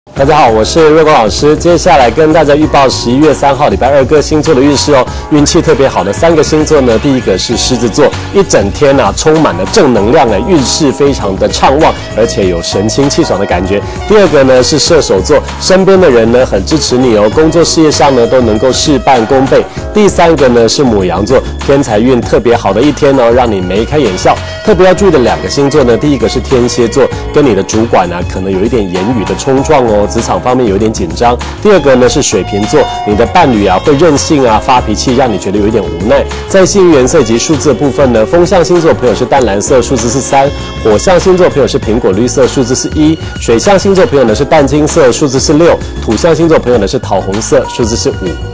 大家好，我是瑞光老师。接下来跟大家预报11月3号礼拜二各星座的运势哦。运气特别好的3个星座呢，第一个是狮子座，一整天充满了正能量运势非常的畅旺，而且有神清气爽的感觉。第二个呢是射手座，身边的人呢很支持你哦，工作事业上呢都能够事半功倍。第3个呢是牡羊座，天财运特别好的一天哦，让你眉开眼笑。特别要注意的2个星座呢，第一个是天蝎座，跟你的主管可能有一点言语的冲撞哦，职场方面有一点紧张。第二个呢是水瓶座，你的伴侣会任性发脾气，让你觉得有一点无奈。在幸运颜色以及数字的部分呢，风象星座朋友是淡蓝色，数字是3；火象星座朋友是苹果绿色，数字是1；水象星座朋友呢是淡金色，数字是6；土象星座朋友呢是桃红色，数字是5。